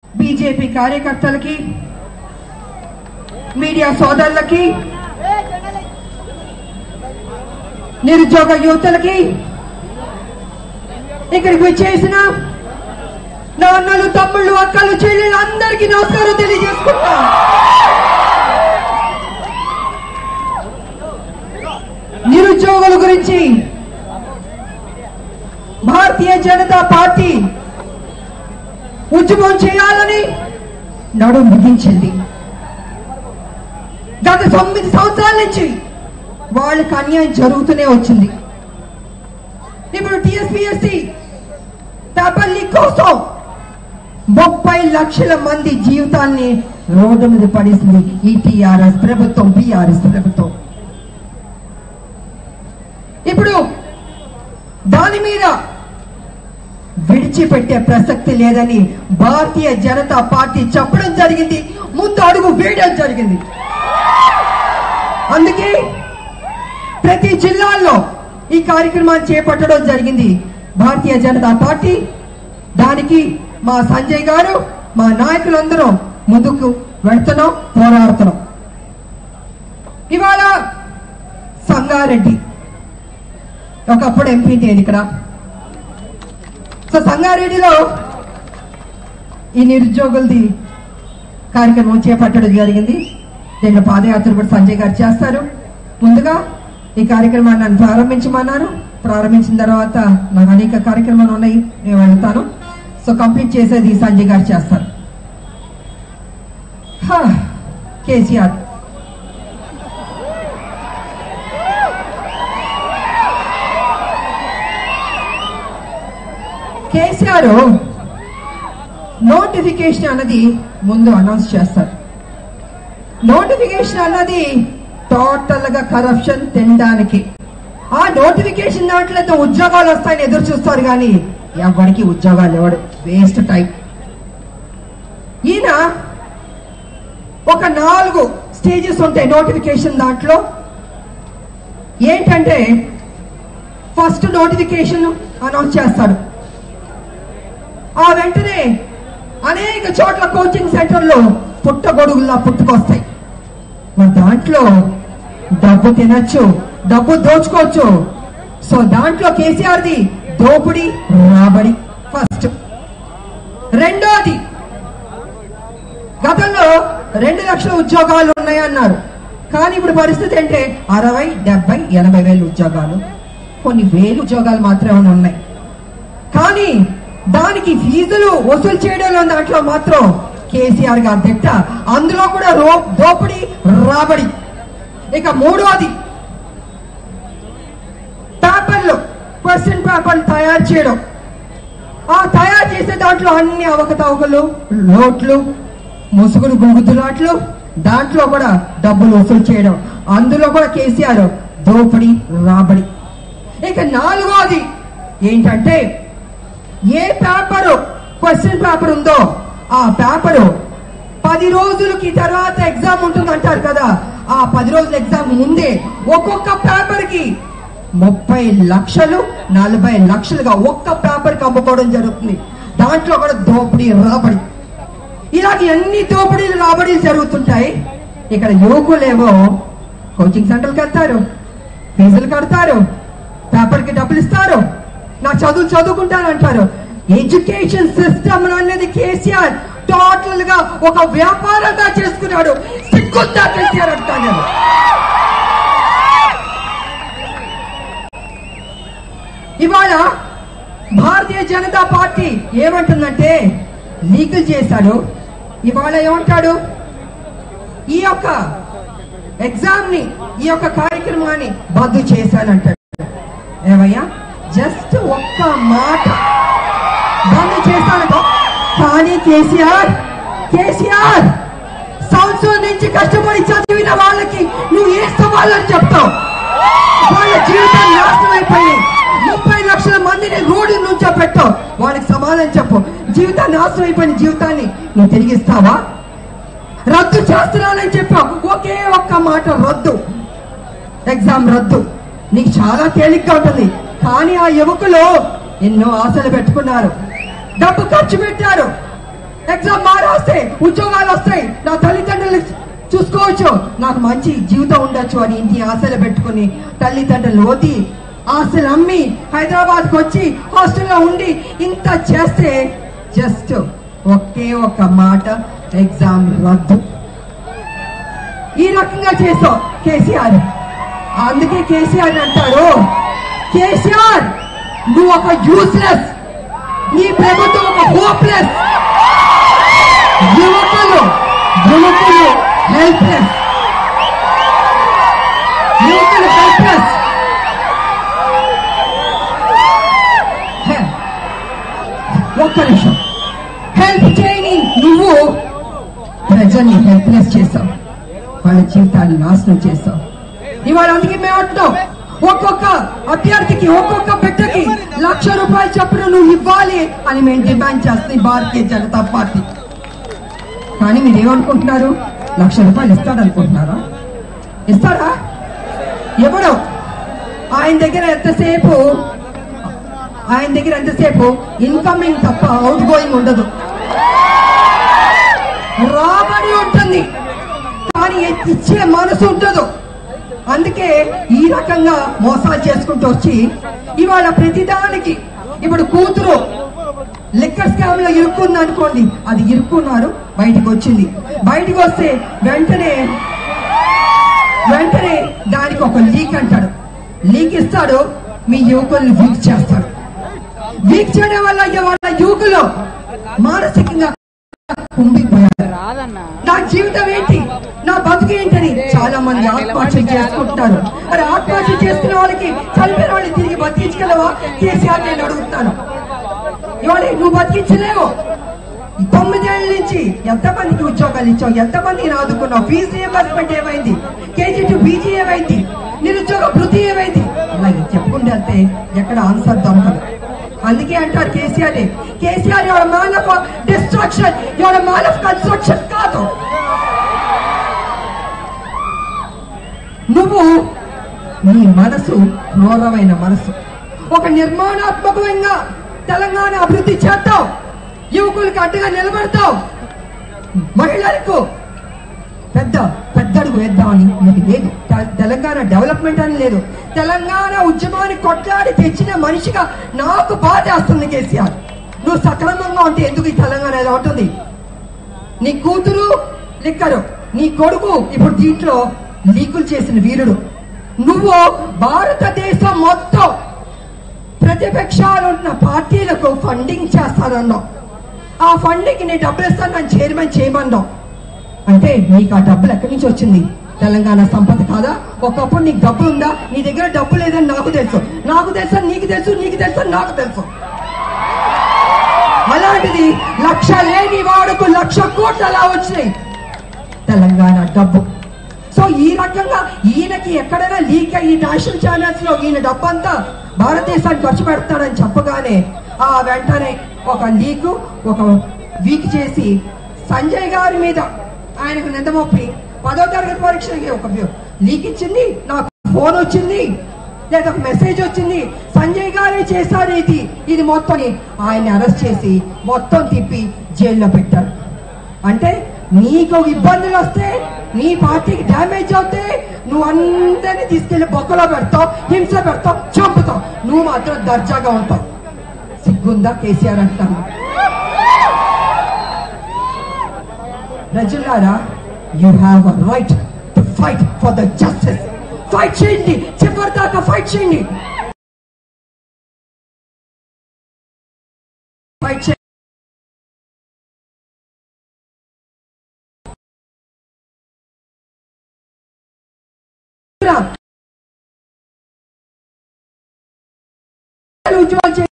BJP కార్యకర్తలకి, media సోదరులకి, నిరుద్యోగ యువతలకి, ఇక్కడికి వచ్చేసిన నా అన్నలు, తమ్ముళ్ళు, అక్కలు, చెల్లెళ్ళు అందరికీ నమస్కారం తెలియజేసుకుంటా. నిరుద్యోగుల గురించి భారతీయ జనతా పార్టీ ఉద్యమం చేయాలని నడుం బిగించింది. గత 9 సంవత్సరాల నుంచి వాళ్ళకి అన్యాయం జరుగుతూనే వచ్చింది. ఇప్పుడు టీఎస్పీఎస్సీ పేపర్ లీక్ కోసం 30 లక్షల మంది జీవితాన్ని రోడ్డు మీద పడేసింది ఈ టీఆర్ఎస్ ప్రభుత్వం, బీఆర్ఎస్ ప్రభుత్వం. ఇప్పుడు దాని మీద విడిచిపెట్టే ప్రసక్తి లేదని భారతీయ జనతా పార్టీ చెప్పడం జరిగింది, ముందు అడుగు వేయడం జరిగింది. అందుకే ప్రతి జిల్లాల్లో ఈ కార్యక్రమాన్ని చేపట్టడం జరిగింది భారతీయ జనతా పార్టీ. దానికి మా సంజయ్ గారు, మా నాయకులందరూ ముందుకు వెళ్తున్నాం, పోరాడుతున్నాం. ఇవాళ సంగారెడ్డి ఒకప్పుడు ఎంపీ నేను ఇక్కడ. సో సంగారెడ్డిలో ఈ నిరుద్యోగులది కార్యక్రమం చేపట్టడం జరిగింది. దీంట్లో పాదయాత్ర కూడా సంజయ్ గారు చేస్తారు. ముందుగా ఈ కార్యక్రమాన్ని నన్ను ప్రారంభించమన్నారు. ప్రారంభించిన తర్వాత నాకు అనేక కార్యక్రమాలు ఉన్నాయి, నేను వెళ్తాను. సో కంప్లీట్ చేసేది సంజయ్ గారు చేస్తారు. కేసీఆర్ నోటిఫికేషన్ అన్నది ముందు అనౌన్స్ చేస్తారు. నోటిఫికేషన్ అన్నది టోటల్ గా కరప్షన్ తినడానికి. ఆ నోటిఫికేషన్ దాంట్లో ఉద్యోగాలు వస్తాయని ఎదురు చూస్తారు, కానీ ఎవరికి ఉద్యోగాలు ఇవ్వడు, వేస్ట్ టైం. ఈయన ఒక 4 స్టేజెస్ ఉంటాయి నోటిఫికేషన్ దాంట్లో. ఏంటంటే ఫస్ట్ నోటిఫికేషన్ అనౌన్స్ చేస్తాడు. ఆ వెంటనే అనేక చోట్ల కోచింగ్ సెంటర్లో పుట్టగొడుగుల్లా పుట్టుకొస్తాయి. మరి దాంట్లో డబ్బు తినచ్చు, డబ్బు దోచుకోవచ్చు. సో దాంట్లో కేసీఆర్ది దోపిడీ, రాబడి ఫస్ట్. రెండోది, గతంలో 2 లక్షల ఉద్యోగాలు ఉన్నాయన్నారు, కానీ ఇప్పుడు పరిస్థితి అంటే 60, 70, 80 వేల ఉద్యోగాలు, కొన్ని వేలు ఉద్యోగాలు మాత్రమే ఉన్నాయి. కానీ దానికి ఫీజులు వసూలు చేయడంలో దాంట్లో మాత్రం కేసీఆర్ గారి దిట్ట. అందులో కూడా దోపిడీ, రాబడి. ఇక మూడోది, పేపర్లు, క్వశ్చన్ పేపర్లు తయారు చేయడం. ఆ తయారు చేసే దాంట్లో అన్ని అవకతవకలు, లోట్లు, ముసుగులు, గుంగుతులాట్లు, దాంట్లో కూడా డబ్బులు వసూలు చేయడం. అందులో కూడా కేసీఆర్ దోపిడీ, రాబడి. ఇక నాలుగోది ఏంటంటే, ఏ పేపరు క్వశ్చన్ పేపర్ ఉందో ఆ పేపరు 10 రోజులకి తర్వాత ఎగ్జామ్ ఉంటుంది అంటారు కదా, ఆ 10 రోజుల ఎగ్జామ్ ముందే ఒక్కొక్క పేపర్ కి 30 లక్షలు, 40 లక్షలుగా ఒక్క పేపర్ కి అమ్ముకోవడం జరుగుతుంది. దాంట్లో కూడా దోపిడీ, రాబడి. ఇలాంటి అన్ని దోపిడీలు, రాబడీలు జరుగుతుంటాయి. ఇక్కడ యువకులేమో కోచింగ్ సెంటర్కి వెళ్తారు, ఫీజులు కడతారు, పేపర్ కి డబ్బులు ఇస్తారు, నా చదువుకుంటాను అంటారు. ఎడ్యుకేషన్ సిస్టమ్ అనేది కేసీఆర్ టోటల్ గా ఒక వ్యాపారంగా చేసుకున్నాడు. సిగ్గుందా కేసీఆర్ అంటాను. ఇవాళ భారతీయ జనతా పార్టీ ఏమంటుందంటే, లీగల్ చేశాడు. ఇవాళ ఏమంటాడు, ఈ యొక్క ఎగ్జామ్ ని, ఈ యొక్క కార్యక్రమాన్ని రద్దు చేశానంటాడు. ఏమయ్యా, జస్ట్ ఒక్క మాట బంద్ చేశాను. కానీ కేసీఆర్ సంవత్సరం నుంచి కష్టపడి చదివిన వాళ్ళకి నువ్వు ఏ సవాళ్ళని చెప్తావు? వాళ్ళ జీవితాన్ని నాశనం అయిపోయి 30 లక్షల మందిని రోడ్డు నుంచో పెట్టావు, వాళ్ళకి సమాధానం చెప్పు. జీవితాన్ని నాశనం అయిపోయిన జీవితాన్ని నువ్వు తిరిగిస్తావా? రద్దు చేస్తున్నానని చెప్పావు, ఒకే ఒక్క మాట రద్దు, ఎగ్జామ్ రద్దు. నీకు చాలా తేలిగ్గా ఉంటుంది. కానీ ఆ యువకులు ఎన్నో ఆశలు పెట్టుకున్నారు, డబ్బు ఖర్చు పెట్టారు, ఎగ్జామ్ రాస్తే ఉద్యోగాలు వస్తాయి, నా తల్లిదండ్రులు చూసుకోవచ్చు, నాకు మంచి జీవితం ఉండొచ్చు అని ఇంటి ఆశలు పెట్టుకుని తల్లిదండ్రులు వది ఆశలు అమ్మి హైదరాబాద్కి వచ్చి హాస్టల్లో ఉండి ఇంత చేస్తే జస్ట్ ఒకే ఒక మాట, ఎగ్జామ్ రద్దు. ఈ రకంగా చేసావు కేసీఆర్. అందుకే కేసీఆర్ అంటారు, కేసీఆర్ నువ్వు ఒక యూస్లెస్, నీ ప్రభుత్వం ఒక హోప్లెస్, యువకులు హెల్ప్లెస్, యువకులు హెల్ప్లెస్. ఒక్క నిమిషం, హెల్ప్ చేయని నువ్వు ప్రజల్ని హెల్ప్లెస్ చేసావు, వాళ్ళ జీవితాన్ని నాశనం చేసావు. ఇవాళ అందుకే మేము అంటున్నాం, ఒక్కొక్క అభ్యర్థికి ఒక్కొక్క బిడ్డకి ₹1,00,000 చొప్పున నువ్వు ఇవ్వాలి అని మేము డిమాండ్ చేస్తాం భారతీయ జనతా పార్టీ. కానీ మీరేమనుకుంటున్నారు, ₹1,00,000 ఇస్తాడనుకుంటున్నారా? ఇస్తాడా? ఎవడో ఆయన దగ్గర ఎంతసేపు ఇన్కమింగ్ తప్ప అవుట్ గోయింగ్ ఉండదు, రాబడి ఉంటుంది కానీ ఇచ్చే మనసు ఉండదు. అందుకే ఈ రకంగా మోసాలు చేసుకుంటూ వచ్చి ఇవాళ ప్రతిదానికి ఇప్పుడు కూతురు లిక్కర్ స్కామ్ లో ఇరుక్కుంది అనుకోండి, అది ఇరుక్కున్నారు, బయటకు వచ్చింది. బయటకు వస్తే వెంటనే దానికి ఒక లీక్ అంటాడు, లీక్ ఇస్తాడు, మీ యువకుల్ని వీక్ చేస్తాడు. వీక్ చేయడం వల్ల వాళ్ళ యువకులు మానసికంగా కుంగిపోయారు. నా జీవితం ఏంటి, నా బతుకు ఏంటని చాలా మంది ఆత్మహత్య చేసుకుంటున్నారు. మరి ఆత్మహత్య చేసుకున్న వాళ్ళకి చనిపోయిన వాళ్ళని తిరిగి బతికించగలవా? కేసీఆర్ నేను అడుగుతున్నాను. ఇవాళ నువ్వు బతికించలేవు. 9 ఏళ్ల నుంచి ఎంతమందికి ఉద్యోగాలు ఇచ్చావు, ఎంతమందిని ఆదుకున్నావు? ఫీజు రియంబర్స్మెంట్ ఏమైంది? కేజీ టు పీజీ ఏమైంది? నిరుద్యోగ భృతి ఏమైంది? అలాగే చెప్పుకుంటే వెళ్తే ఎక్కడ ఆన్సర్ దొరకదు. అందుకే అంటారు KCR your man of destruction, your man of construction కాదు. నువ్వు నీ మనసు క్రూరమైన మనసు, ఒక నిర్మాణాత్మకంగా తెలంగాణ అభివృద్ధి చేస్తావు, యువకులకు అడ్డుగా నిలబడతావు, మహిళలకు పెద్దడుగు వేద్దామని నీకు లేదు. తెలంగాణ డెవలప్మెంట్ అని లేదు. తెలంగాణ ఉద్యమాన్ని కొట్లాడి తెచ్చిన మనిషిగా నాకు బాధ వేస్తుంది కేసీఆర్. నువ్వు సక్రమంగా ఉంటే ఎందుకు ఈ తెలంగాణ ఎలా ఉంటుంది? నీ కూతురు లిక్కరు, నీ కొడుకు ఇప్పుడు దీంట్లో లీకులు చేసిన వీరుడు. నువ్వు భారతదేశం మొత్తం ప్రతిపక్షాలున్న పార్టీలకు ఫండింగ్ చేస్తానన్నావు. ఆ ఫండింగ్ నీ డబ్బులు ఇస్తాను, నన్ను చైర్మన్ చేయమన్నావు. అంటే నీకు ఆ డబ్బులు ఎక్కడి నుంచి వచ్చింది? తెలంగాణ సంపద కాదా? ఒకప్పుడు నీకు డబ్బు ఉందా? నీ దగ్గర డబ్బు లేదని నాకు తెలుసు, నీకు తెలుసు, నాకు తెలుసు. అలాంటిది 1,00,000 లేని వాడుకు 1,00,000 కోట్లు అలా వచ్చినాయి తెలంగాణ డబ్బు. సో ఈ రకంగా ఈయనకి ఎక్కడైనా లీక్ అయ్యి నేషనల్ ఛానల్స్ లో ఈయన డబ్బంతా భారతదేశానికి ఖర్చు పెడతాడని చెప్పగానే ఆ వెంటనే ఒక లీకు, ఒక వీక్ చేసి సంజయ్ గారి మీద ఆయనకు నిందమొప్పి 10వ తరగతి పరీక్షలకి ఒక లీక్ ఇచ్చింది, నాకు ఫోన్ వచ్చింది లేదా ఒక మెసేజ్ వచ్చింది, సంజయ్ గారే చేశారు ఇది మొత్తం ఆయన అరెస్ట్ చేసి మొత్తం తిప్పి జైల్లో పెట్టారు. అంటే నీకు ఇబ్బందులు వస్తే, నీ పార్టీకి డ్యామేజ్ అవుతే నువ్వు అందరినీ తీసుకెళ్లి బొక్కలో పెడతావు, హింస పెడతావు, చంపుతావు. నువ్వు మాత్రం దర్జాగా ఉంటావు. సిగ్గుందా కేసీఆర్ అంటాను. ప్రజలారా, you have a right to fight for the justice. Fight చేయండి, చివరి దాకా ఫైట్ చేయండి. ఫైట్ చేయండి. ఉద్యోగాలు